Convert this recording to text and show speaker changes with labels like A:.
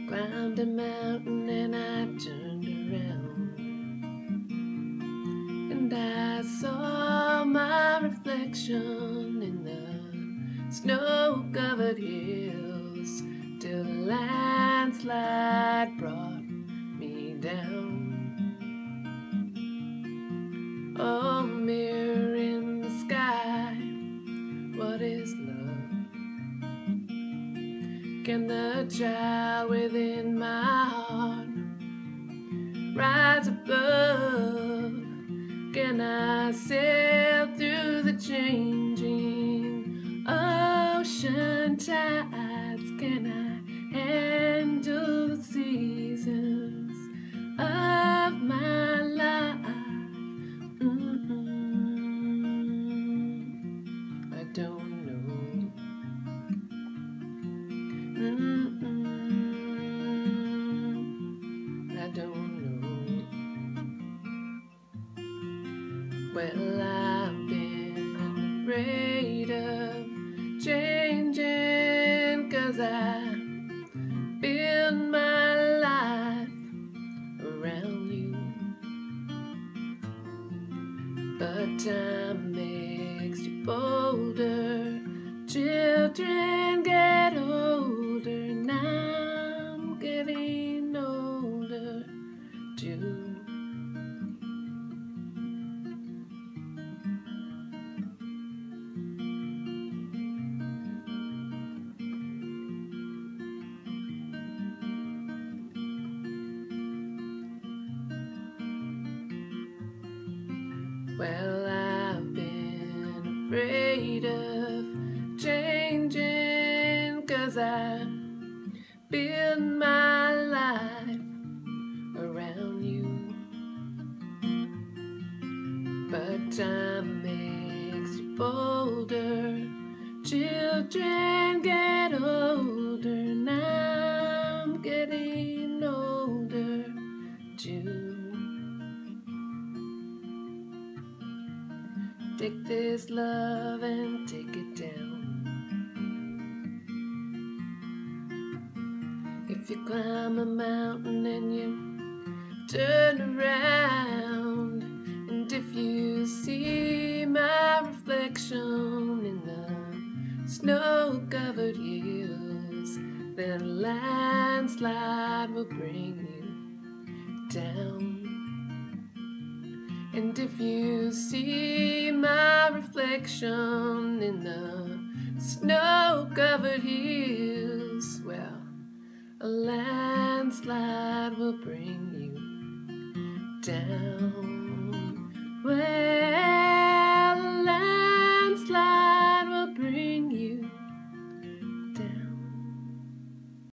A: Climbed a mountain and I turned around, and I saw my reflection in the snow-covered hills, till a landslide brought me down. Oh, mirror in the sky, what is love? Can the child within my heart rise above? Can I sail through the changing ocean tides? Can I handle the seasons of my life? I don't know. I don't know. Well, I've been afraid of changing, 'cause I build my life around you. But time makes you bolder, children get older, and I'm getting older too. Well, I've been afraid of changing, 'cause I build my life around you. But time makes you bolder, children get older, and I'm getting older too. Take this love and take it down. If you climb a mountain and you turn around, and if you see my reflection in the snow-covered hills, then a landslide will bring you down. And if you see my reflection in the snow-covered hills, well, a landslide will bring you down.